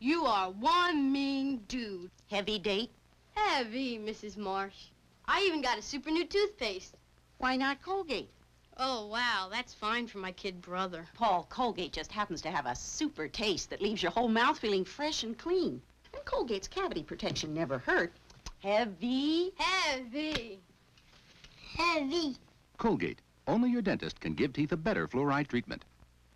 You are one mean dude. Heavy date? Heavy, Mrs. Marsh. I even got a super new toothpaste. Why not Colgate? Oh, wow, that's fine for my kid brother. Paul, Colgate just happens to have a super taste that leaves your whole mouth feeling fresh and clean. And Colgate's cavity protection never hurt. Heavy. Heavy. Heavy. Colgate. Only your dentist can give teeth a better fluoride treatment.